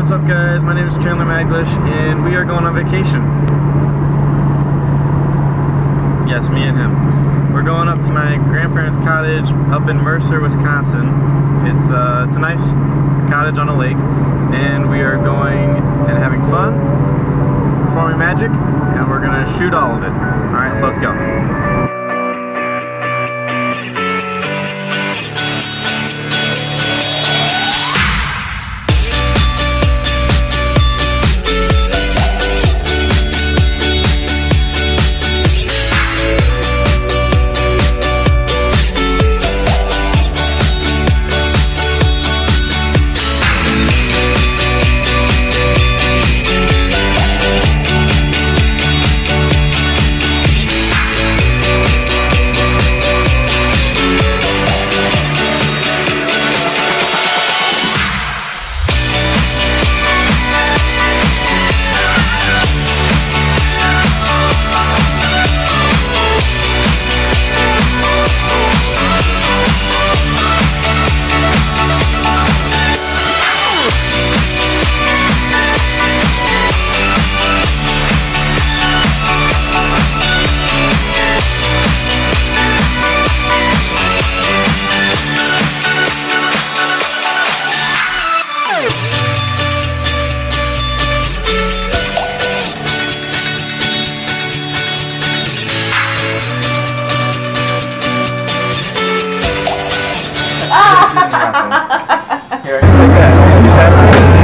What's up guys, my name is Chandler Maglish and we are going on vacation. Yes, me and him. We're going up to my grandparents' cottage up in Mercer, Wisconsin. It's a nice cottage on a lake, and we are going and having fun, performing magic, and we're gonna shoot all of it. Alright, so let's go. Here, take that.